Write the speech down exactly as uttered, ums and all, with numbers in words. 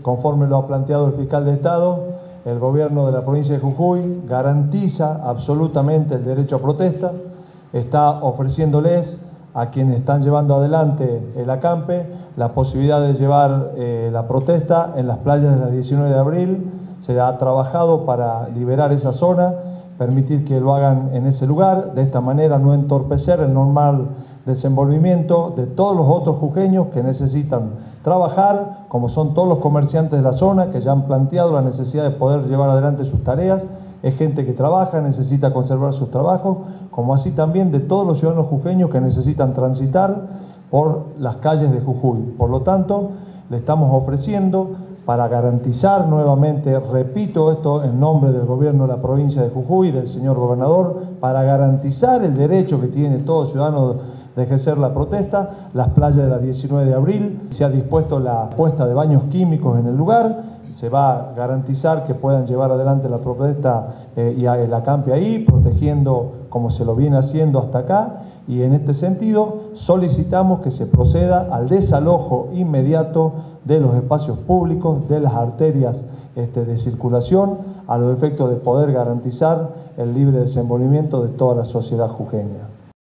conforme lo ha planteado el fiscal de Estado, el gobierno de la provincia de Jujuy garantiza absolutamente el derecho a protesta, está ofreciéndoles a quienes están llevando adelante el acampe la posibilidad de llevar eh, la protesta en las playas de la diecinueve de abril. Se ha trabajado para liberar esa zona, permitir que lo hagan en ese lugar, de esta manera no entorpecer el normal desenvolvimiento de todos los otros jujeños que necesitan trabajar, como son todos los comerciantes de la zona que ya han planteado la necesidad de poder llevar adelante sus tareas. Es gente que trabaja, necesita conservar sus trabajos, como así también de todos los ciudadanos jujeños que necesitan transitar por las calles de Jujuy. Por lo tanto, le estamos ofreciendo para garantizar nuevamente, repito esto en nombre del gobierno de la provincia de Jujuy, del señor gobernador, para garantizar el derecho que tiene todo ciudadano de ejercer la protesta, las playas de la diecinueve de abril, se ha dispuesto la puesta de baños químicos en el lugar, se va a garantizar que puedan llevar adelante la protesta eh, y el acampe ahí, protegiendo como se lo viene haciendo hasta acá, y en este sentido solicitamos que se proceda al desalojo inmediato de los espacios públicos, de las arterias este, de circulación, a los efectos de poder garantizar el libre desenvolvimiento de toda la sociedad jujeña.